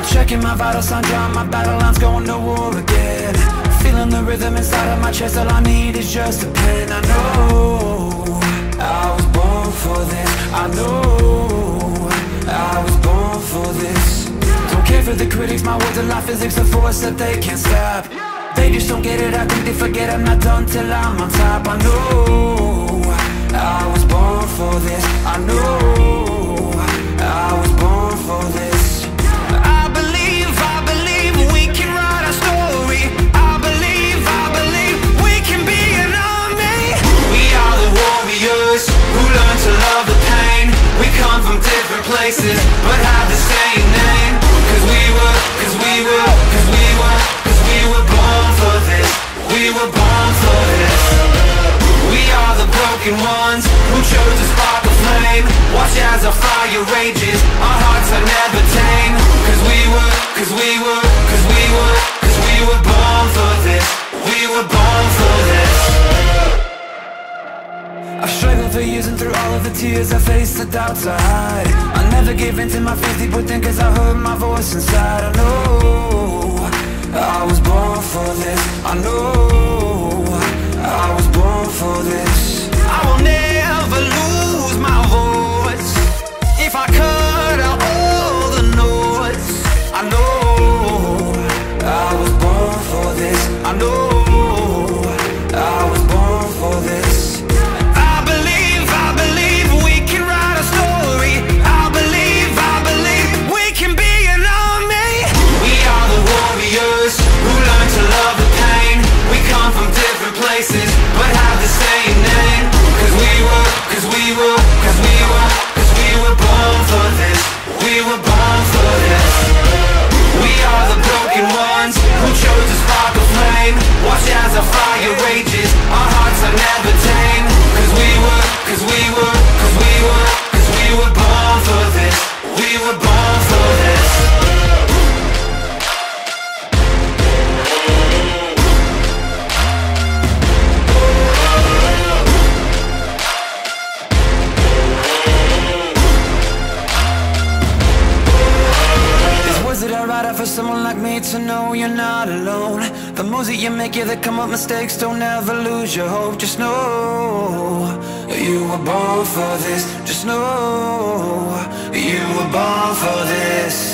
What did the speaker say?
checking my vital sign, drawing my battle lines, going to war again. Feeling the rhythm inside of my chest, all I need is just a pen. I know I was born for this. I know I was born for this. Don't care for the critics, my words are like physics, a force that they can't stop. They just don't get it, I think they forget I'm not done till I'm on top. I know I was born for this. I know I was born for this. I believe we can write our story. I believe we can be an army. We are the warriors who learn to love the pain. We come from different places, but have the same name. Cause we were born for this. We were born for this. We are the broken ones who chose to spark a flame. Watch as our fire rages, our hearts are never tame. Cause we were born for this. We were born for this. I've struggled for years, and through all of the tears I faced the doubts I hide. I never gave in to my fears deep within, cause I heard my voice inside. I know I was born for this. I know I was born for this. I will never lose my voice if I cut out all the noise. I know I was born for this. I know I was born for this. I believe we can write a story. I believe we can be an army. We are the warriors who learn to love the pain. We come from different places, but have the same name. Cause we were born for this. We were born for this. We are the broken ones who chose to spark a flame. Watch as our fire rages, our hearts are never tame. Cause we were born for this. We were born for this. For someone like me to know you're not alone. The moves that you make, yeah, that come up mistakes. Don't ever lose your hope. Just know you were born for this. Just know you were born for this.